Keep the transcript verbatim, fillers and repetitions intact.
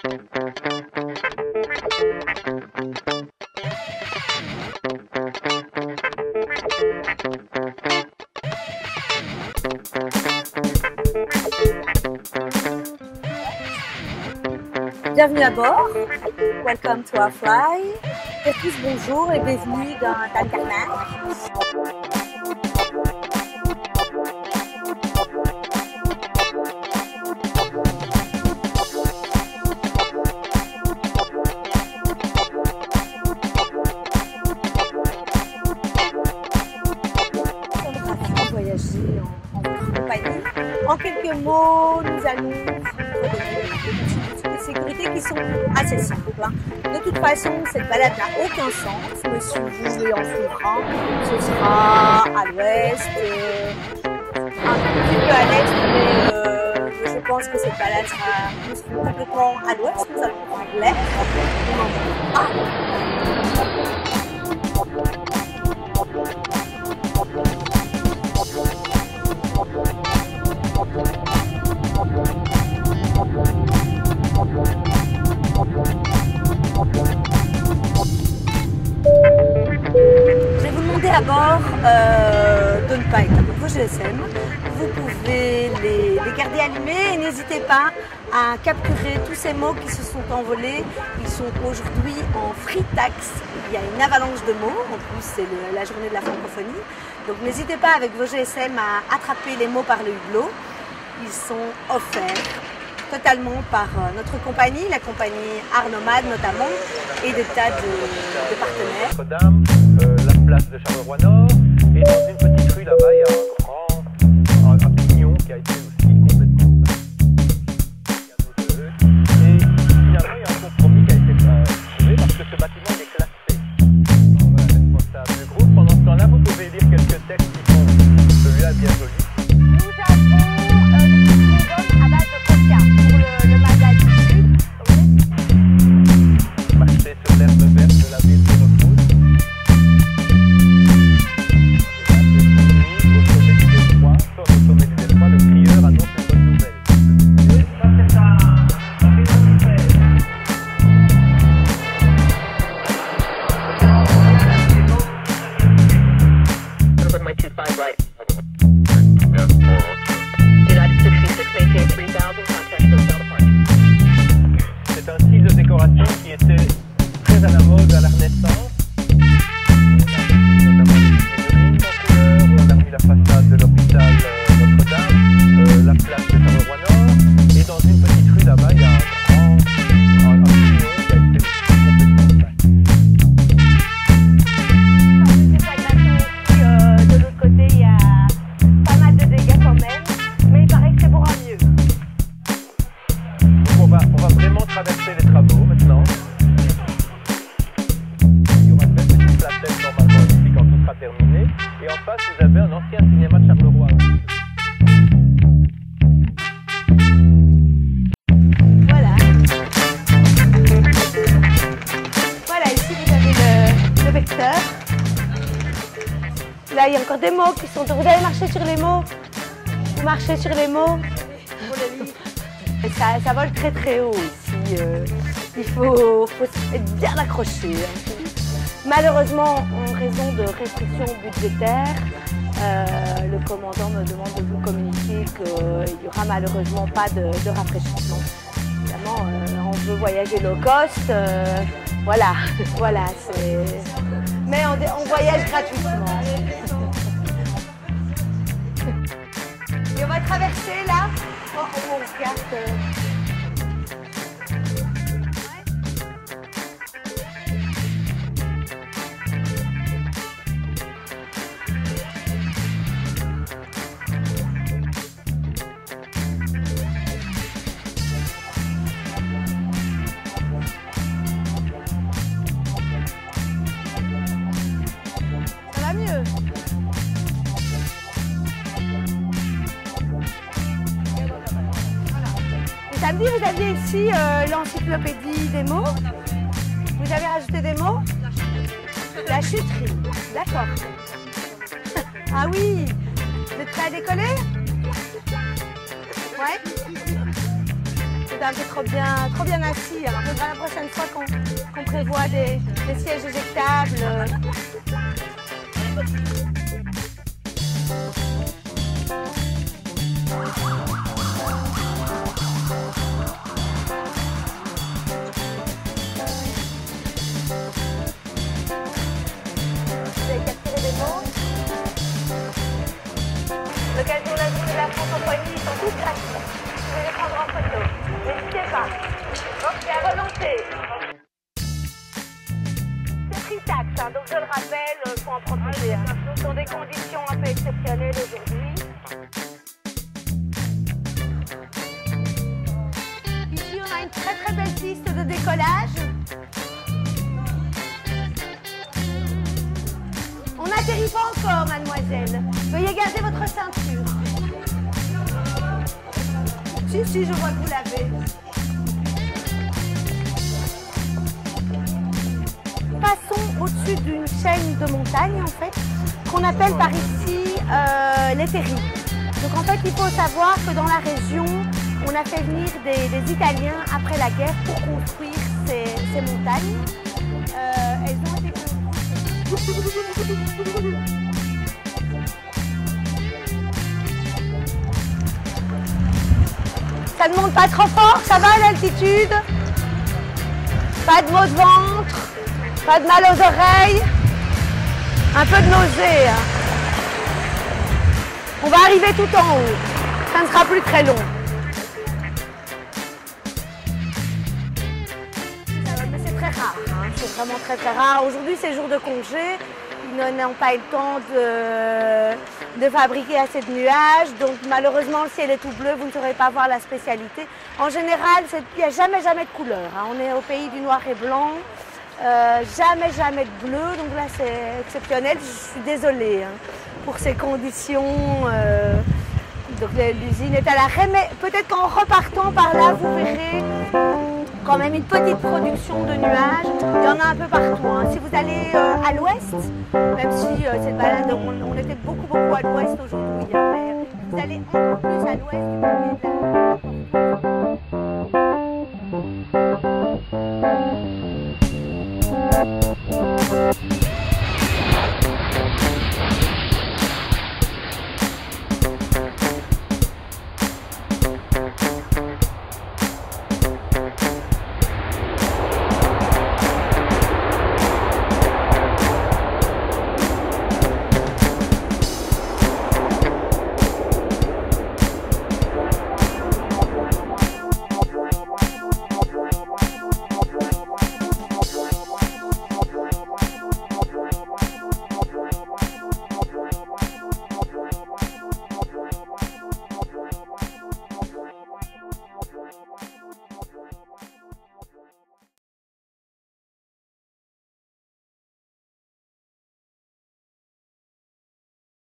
Bienvenue à bord, welcome to our fly. Et tous bonjour et bienvenue dans Dunkerque. Voyager en, en votre compagnie. En quelques mots, nous allons vous donner des sécurités qui sont assez simples. Hein. De toute façon, cette balade n'a aucun sens. Me suivez en suivant. Ce sera à l'ouest, euh, un petit peu à l'est, mais euh, je pense que cette balade sera complètement à l'ouest. Nous allons prendre l'air. Ah. Je vais vous demander à bord euh, de ne pas éteindre vos G S M. Vous pouvez les, les garder allumés et n'hésitez pas à capturer tous ces mots qui se sont envolés. Ils sont aujourd'hui en free tax. Il y a une avalanche de mots. En plus, c'est la journée de la francophonie. Donc n'hésitez pas avec vos G S M à attraper les mots par le hublot. Ils sont offerts totalement par notre compagnie, la compagnie Art Nomade notamment, et des tas de, de partenaires. Notre-Dame, euh, la place de Charleroi-Nord, et dans une petite rue là-bas, il y a un grand un, un pignon qui a été aussi complètement et finalement, il y a un compromis qui a été euh, trouvé parce que ce bâtiment il est classé. Donc, voilà, responsable du groupe. Pendant ce temps-là, vous pouvez lire quelques textes qui sont celui-là bien joli. Nous avons euh, des slogans à base de coca pour le, le magazine. Marcher sur l'herbe verte de la ville qui repousse. Au sommet du Détroit, sur le sommet du Détroit, le prieur annonce une bonne nouvelle. Ça, c'est un Open my two five right. United sixty-six, maintain three thousand, contact hotel departure. C'est un style de décoration qui était très à la mode à la Renaissance. On a mis notamment des figurines en couleur, on a mis la façade de l'hôpital euh, Notre-Dame, euh, la place de Charleroi-Nord, et dans une petite rue là-bas, il y a un grand un, un pignon qui a été complètement fait. Euh, de l'autre côté, il y a pas mal de dégâts quand même, mais il paraît que c'est pour un mieux. Donc on va, on va vraiment traverser les travaux maintenant. Il y aura une belle petite placette normalement ici quand tout sera terminé. Et en face, vous avez un ancien cinéma de Charleroi. Voilà. Voilà, ici vous avez le, le vecteur. Là, il y a encore des mots qui sont... Vous allez marcher sur les mots. Vous marchez sur les mots. Et ça, ça vole très très haut ici. Euh, il faut, faut être bien accroché. Hein. Malheureusement, en raison de restrictions budgétaires, euh, le commandant me demande de vous communiquer qu'il n'y aura malheureusement pas de, de rafraîchissement. Évidemment, euh, on veut voyager low cost. Euh, voilà, voilà. Mais on, on voyage gratuitement. Et on va traverser là. Oh, on regarde. Euh... Ça va mieux. Samedi, vous aviez ici euh, l'encyclopédie des mots. Vous avez rajouté des mots? La chuterie. D'accord. Ah oui. Vous êtes prêt à décoller? Ouais. C'est Putain, t'es trop bien, trop bien assis. Alors, faudra la prochaine fois qu'on qu'on prévoit des, des sièges éjectables. euh. Vous avez capturé des mots. L'occasion de la journée de la France en poignée, ils sont tous gratuits. Vous pouvez les prendre en photo. N'hésitez pas. Ok, à relancer. C'est free tax, hein, donc je le rappelle, il faut en profiter. Hein. Ce sont des conditions un peu exceptionnelles aujourd'hui. Ici, on a une très très belle piste de décollage. On n'atterrit pas encore, mademoiselle. Veuillez garder votre ceinture. Si, si, je vois que vous l'avez. Passons au-dessus d'une chaîne de montagnes, en fait, qu'on appelle par ici euh, les terris. Donc, en fait, il faut savoir que dans la région, on a fait venir des, des Italiens après la guerre pour construire ces, ces montagnes. Euh, elles ont été Ça ne monte pas trop fort, ça va à l'altitude. Pas de maux de ventre, pas de mal aux oreilles, un peu de nausée. Hein. On va arriver tout en haut, ça ne sera plus très long. Mais c'est très rare, hein. C'est vraiment très très rare. Aujourd'hui c'est jour de congé. Ils n'ont pas eu le temps de, de fabriquer assez de nuages, donc malheureusement le ciel est tout bleu, vous ne saurez pas voir la spécialité. En général, il n'y a jamais jamais de couleur, hein. On est au pays du noir et blanc, euh, jamais jamais de bleu, donc là c'est exceptionnel, je suis désolée hein, pour ces conditions. Euh, donc l'usine est à l'arrêt, mais peut-être qu'en repartant par là, vous verrez quand même une petite production de nuages. Il y en a un peu partout. Hein. Si vous allez euh, à l'ouest, même si euh, cette balade, on, on était beaucoup beaucoup à l'ouest aujourd'hui, hein, mais vous allez encore plus à l'ouest du côté de la...